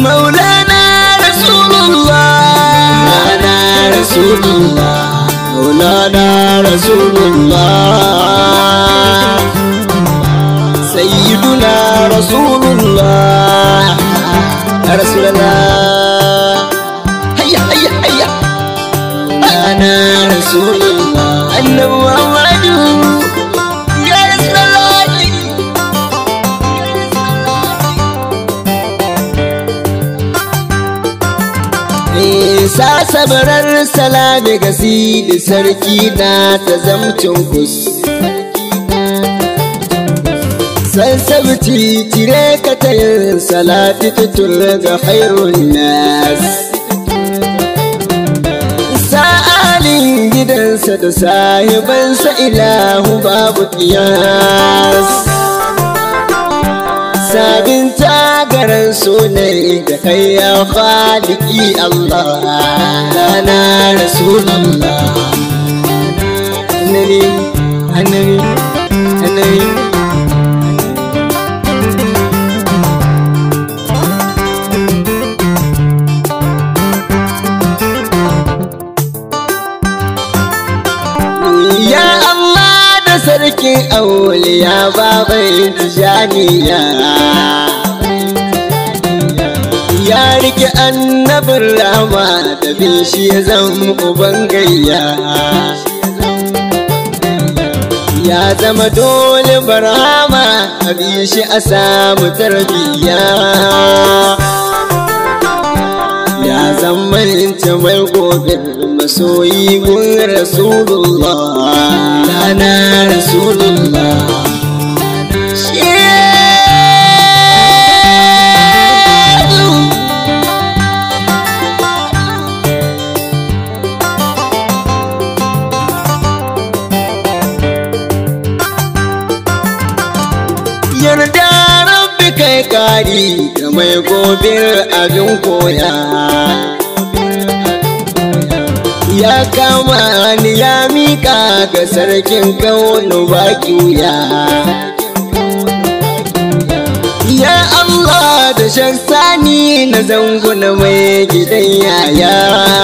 مولانا رسول الله مولانا رسول الله مولانا رسول الله سيدنا رسول الله يا رسول الله هيا هيا هيا مولانا رسول الله أن محمد يا رسول الله sa sabarar salami gasi da sarki na ta zamcin kus sansabci tire ka ta yin salati tutur ga khairun nas sa'alin gidansa da sahibansa ilahu babu qiyas sabin tagaran sunai da kai ya khaliki Allah lana rasulullah annabi annabi annabi ya Allah da sarkin auliya babai tijaniya ya rike annabin rama da bin shi ya zama uban gayya ya zama dole barama a bi shi a samu tarbiyya ya zama ta mai gobe masoyi gun rasulullah lana rasulullah yarda rabbi kai kari da mai gobir abin koya ya kama ni ya mika ga sarkin kaunu baki wuya ya Allah da shan sani na zanguna mai gidan yaya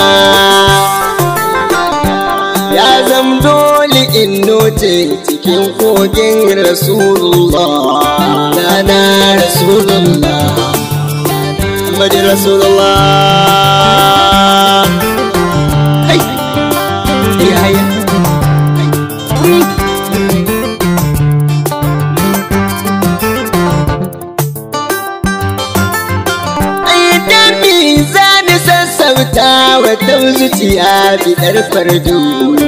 ya zam dole in note cikin kogin rasulullah lana rasulullah Muhammad rasulullah hey ya ya ayyadami zani sassauta wa zuciya bidar fardu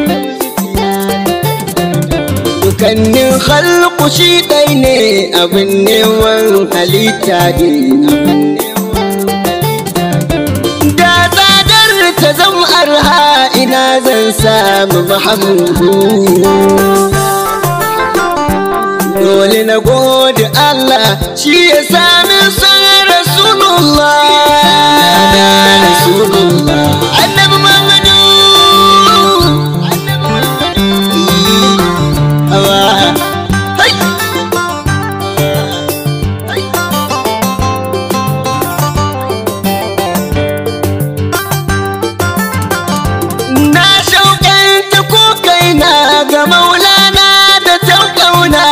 dukannin halku shi ɗai ne abin neman halitta ne da tsadar ta zama arha ina zan samu Muhammadu dole na gode Allah shi ya sami son rasulullah rasulullah annabi Muhammadu na shaukanta ko kaina ga maulana da taukauna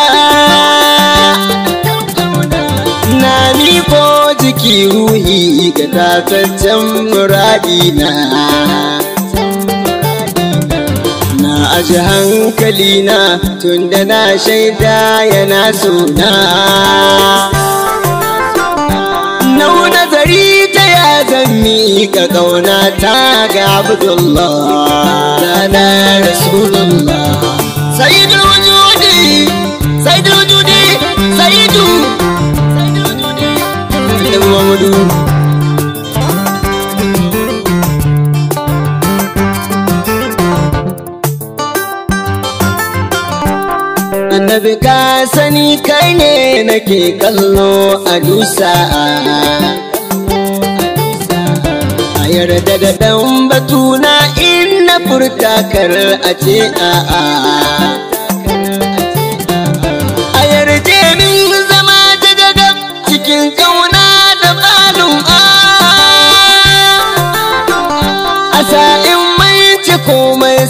na miko jiki ruhi ga tataccen muradina na aji hankalina tunda na shaida yana suna nau nazari ta ya zammi ka kauna ta ga Abdullah lana rasulullah sayyidul wujudi sayyidul wujudi sayyidu Muhammadu annabi ka sani kai ne nake kallo a dusa a yarda da dan batuna in na furta kar a ce a'a a yarda min zama ta daga cikin kauna da malum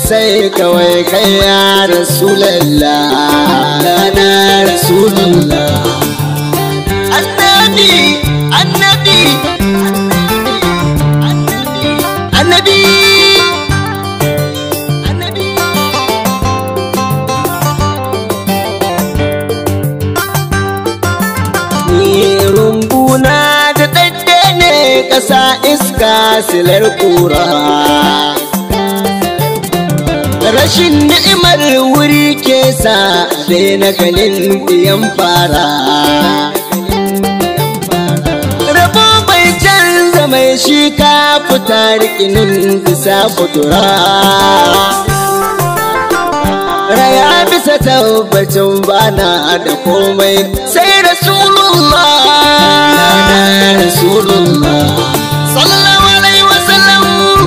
sai kawai kai ya Rasulallah, na Rasulullah. Annabi, annabi, annabi, annabi. Ni rumbuna da ɗaɗɗe ne ƙasa iska silar ƙura. Rashin ni'imar wuri ke sa daina ganin biyan fara. Rabo bai canza mai shi ka fita rikinin bisa fitura. Raya bisa tabbacin bana da komai sai Rasulullah, Rasulullah sallallahu alaihi wasallam.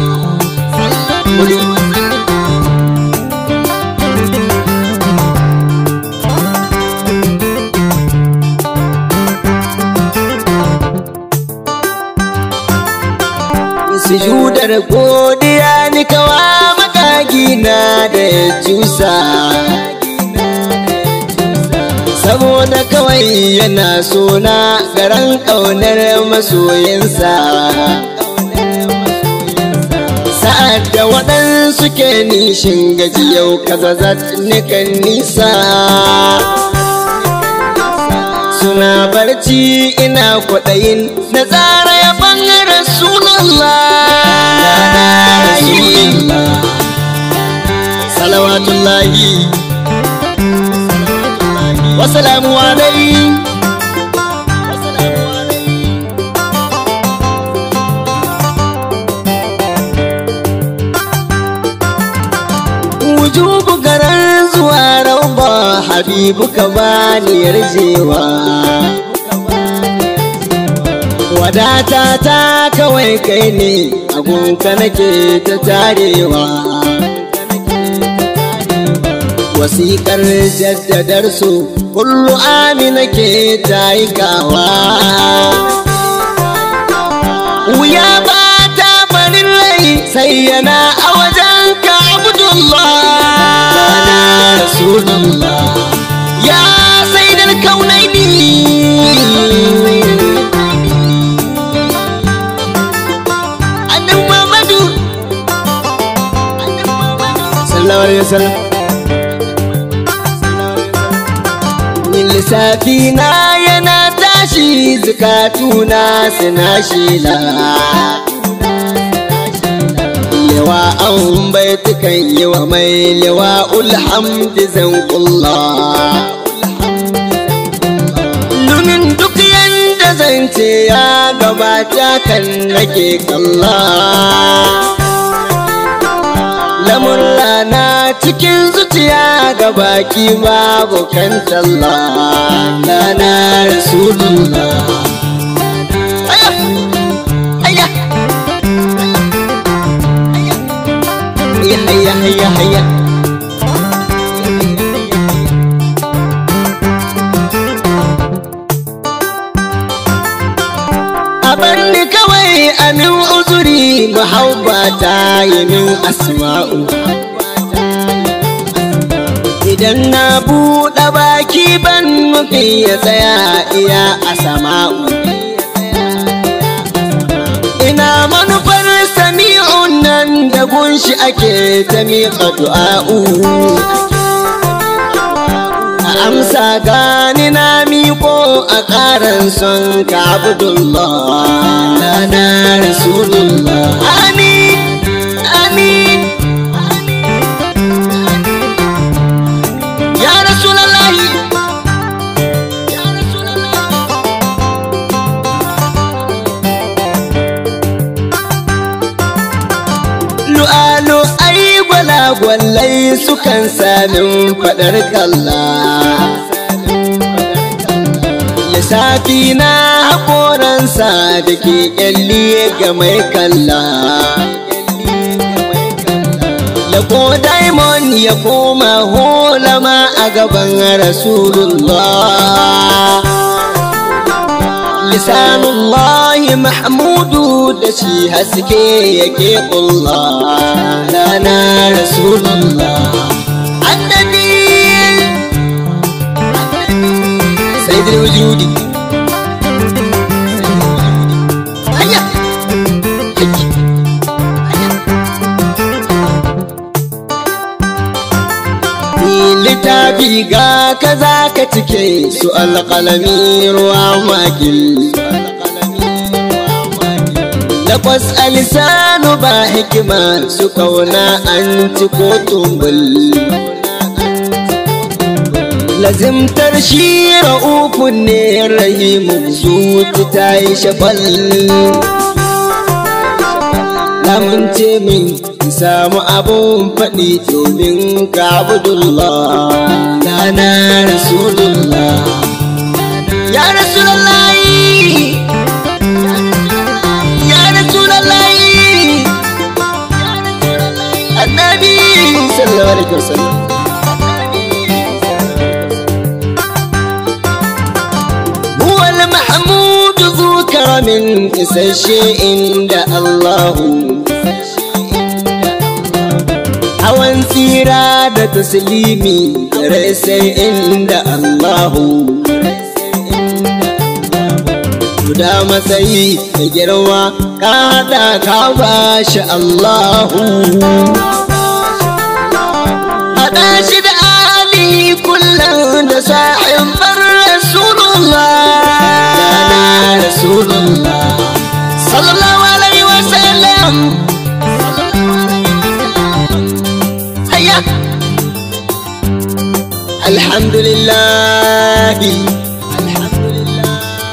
Sujudar godiya ni kawa makagina da ya cusa, saboda kawai yana sona garan ƙaunar masoyinsa. Sa'ad da waɗansu ke nishin gaji yau kazazat nikan nisa, suna barci ina kwaɗayin na tsara yaban Rasulullah, salawatullahi wasalamu alaihi. Wujubu garar zuwa rauba habibu ka bani yarjewa, wadata ta kawai kai ne agunka nake ta tarewa. Wasiƙar jaddadar su kullu amina ke taikawa, wuya ba ta farin rai sai yana a wajen ka Abdullah, Rasulullah ya sayyidal kaunaini. Annabi Muhammadu sallallahu alaihi wasallam. Lissafina yana tashi zukatuna suna shila, lewa an baitukan yi wa mai lewa ulhamdi zan kulla. Domin duk yanda zance ya gabata kan nake kalla, lamurra na cikin zuciya ga baki babu kan talla, na Rasulullah. Aya, aya, aya, aya, aya. Abanni kawai amin uzuri mahabbata yi min asma'u, idan na buɗe baki ban muke ya tsaya iya a sama'u. Ina manufar sami'un nan da gunshi ake ta miƙa du'a'u, a amsa gani na miƙo a ƙaran son ka Abdullah, na Rasulullah. Amin, amin. Lu'alu ai gwalagwalai sukan samin faɗar kalla, lissafi na haƙoransa da ke ƙyalli ga mai kalla. Lako diamond ya koma holama a gaban Rasulullah, lisanullahi mahmudu da shi haske yake kulla lana rasulullah annabi sayyidul wujudi littafi ga kaza ka cike su alƙalami ruwa makil lakwas alisanu ba hikima su kauna an ci ko tumbul lazimtar shi ra'ufun ne rahimu zuci ta yi shafal lamunce min samu abun faɗi domin ka abudullah lana rasulullah ya rasulallahi ya rasulallahi annabi sallallahu alaihi wasallam huwa al-mahmud zu karamin isasshe inda Allahu hawan tsira da taslimi rai sai inda Allahu guda matsayi da girma ka haɗa ka bashi Allahu haɗa shi da ali kullum da sahibar rasulullah rasulullah sallallahu alaihi wasallam الحمد لله الحمد لله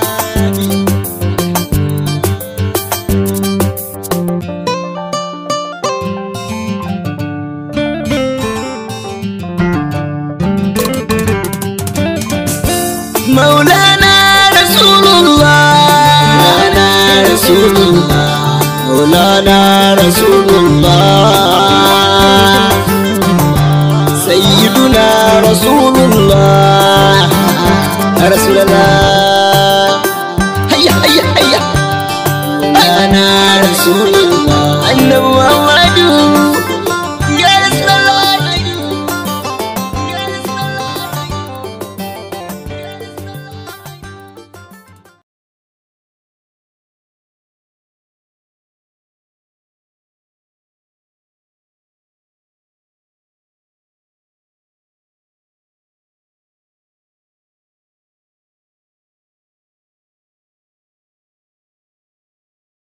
مولانا رسول الله مولانا رسول الله مولانا رسول الله سيدنا رسول الله رسول الله